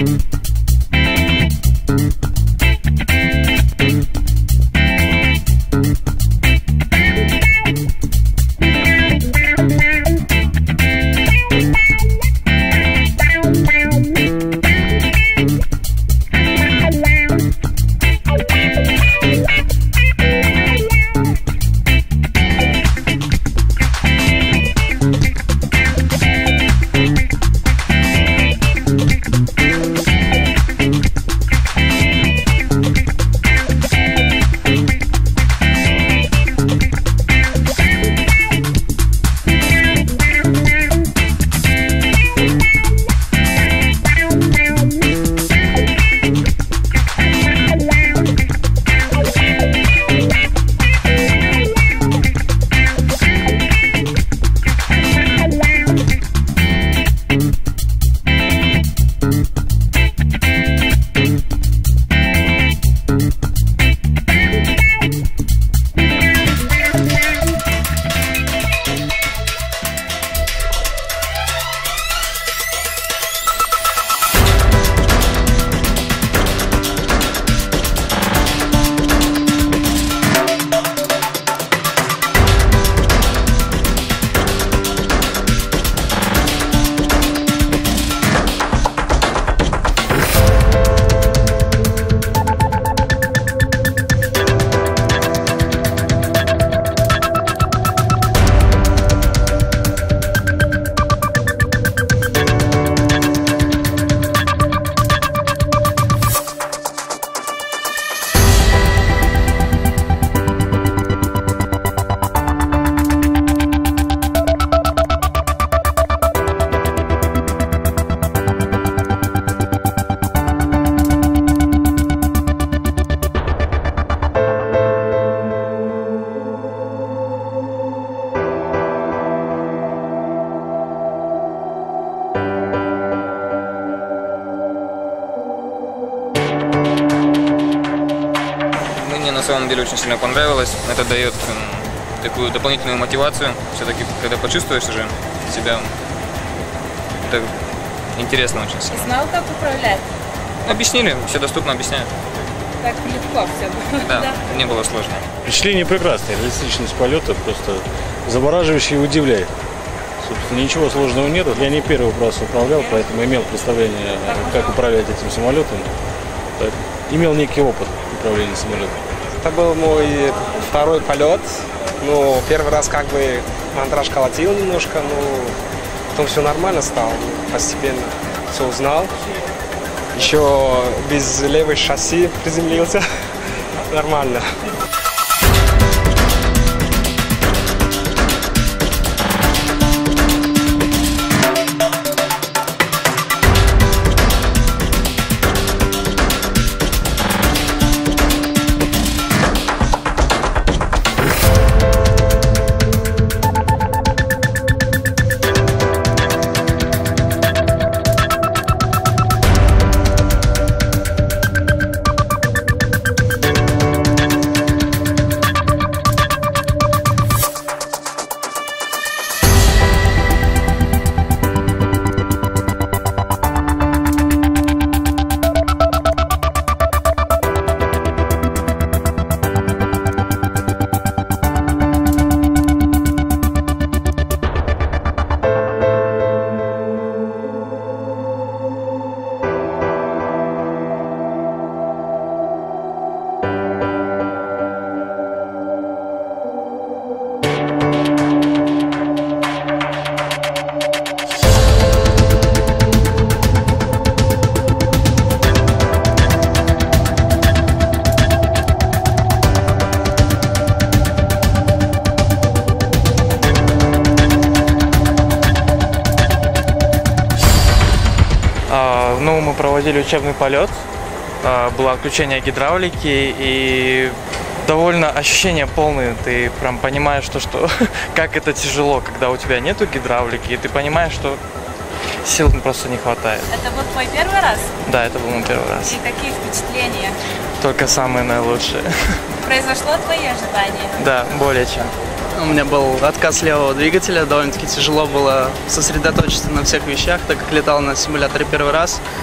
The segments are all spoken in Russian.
На самом деле очень сильно понравилось. Это дает такую дополнительную мотивацию. Все-таки, когда почувствуешь уже себя, это интересно очень сильно. Знал, как управлять? Объяснили, все доступно объясняют. Так легко все было. Да, не было сложно. Впечатление прекрасное, реалистичность полета просто завораживающая и удивляет. Собственно, ничего сложного нет. Я не первый раз управлял, поэтому имел представление, как управлять этим самолетом. Имел некий опыт управления самолетом. Это был мой второй полет. Ну, первый раз как бы мандраж колотил немножко, но потом все нормально стало. Постепенно все узнал. Еще без левой шасси приземлился. Нормально. Ну, мы проводили учебный полет, было отключение гидравлики, и довольно ощущения полные. Ты прям понимаешь, что как это тяжело, когда у тебя нету гидравлики, и ты понимаешь, что сил просто не хватает. Это был твой первый раз? Да, это был мой первый раз. И какие впечатления? Только самые наилучшие. Произошло твои ожидания? Да, более чем. У меня был отказ левого двигателя, довольно-таки тяжело было сосредоточиться на всех вещах, так как летал на симуляторе первый раз.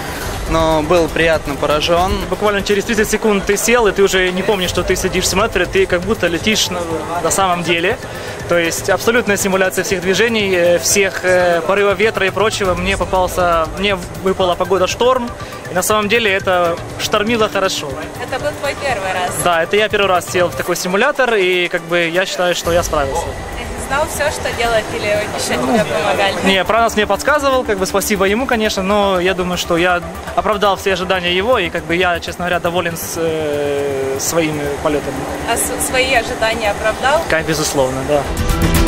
но был приятно поражен. Буквально через 30 секунд ты сел, и ты уже не помнишь, что ты сидишь в симуляторе, ты как будто летишь на самом деле. То есть абсолютная симуляция всех движений, всех порывов ветра и прочего. Мне выпала погода шторм, и на самом деле это штормило хорошо. Это был твой первый раз. Да, это я первый раз сел в такой симулятор, и как бы я считаю, что я справился. Ты знал все, что делать, или еще тебе помогали? Не, Пранос мне подсказывал, как бы спасибо ему, конечно, но я думаю, что я оправдал все ожидания его, и как бы я, честно говоря, доволен своими полетами. А свои ожидания оправдал? Безусловно, да.